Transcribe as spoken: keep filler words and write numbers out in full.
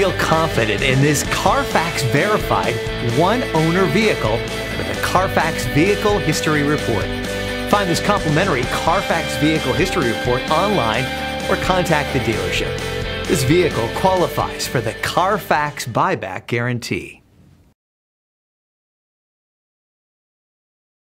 feel confident in this Carfax verified one owner vehicle with a Carfax Vehicle History Report. Find this complimentary Carfax Vehicle History Report online or contact the dealership. This vehicle qualifies for the Carfax Buyback Guarantee.